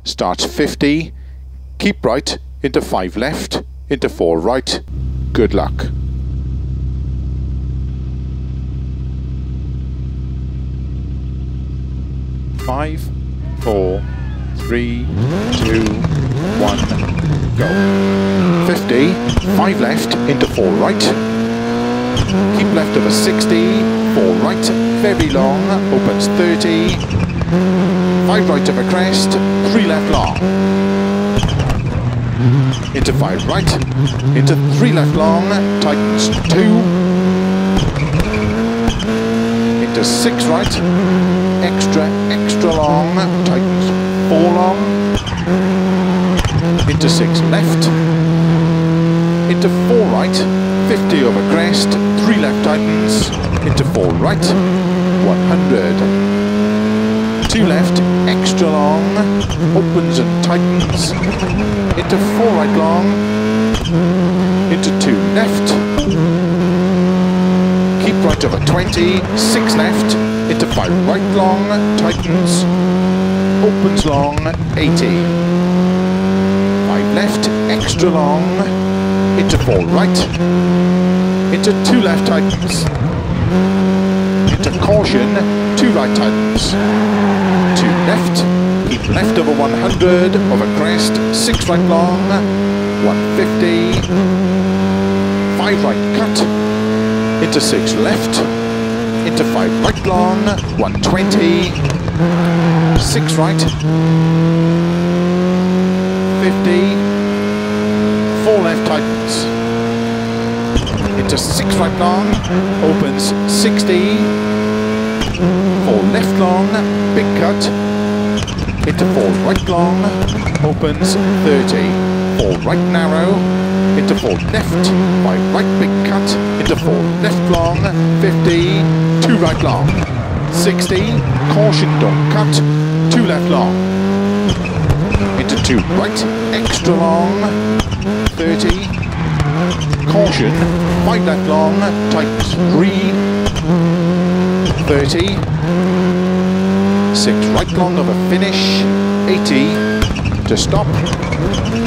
starts 50, keep right, into 5 left, into 4 right. Good luck. Five, 4, 3, 2, 1, go. 50, 5 left, into 4 right. Keep left over 60, 4 right, very long, opens 30. 5 right over crest, 3 left long. Into 5 right, into 3 left long, tightens 2. Into 6 right, extra long, tightens 4 long. Into 6 left, into 4 right, 50 over crest, 3 left tightens, into 4 right, 100. 2 left, extra long, opens and tightens, into 4 right long, into 2 left, keep right over 20, 6 left, into 5 right long, tightens, opens long, 80. 5 left, extra long, into 4 right, into 2 left tightens, into caution, 2 right tightens, 2 left, keep left over 100, over crest, 6 right long, 150, 5 right cut, into 6 left, into 5 right long, 120, 6 right, 50, 4 left tightens, into 6 right long, opens 60, 4 left long, big cut, into 4 right long, opens 30, 4 right narrow, into 4 left, 5 right big cut, into 4 left long, 50, 2 right long, 60, caution don't cut, 2 left long, into 2 right, extra long, 30, caution, 5 left long, tightens 3, 30, 6 right long of a finish, 80, to stop,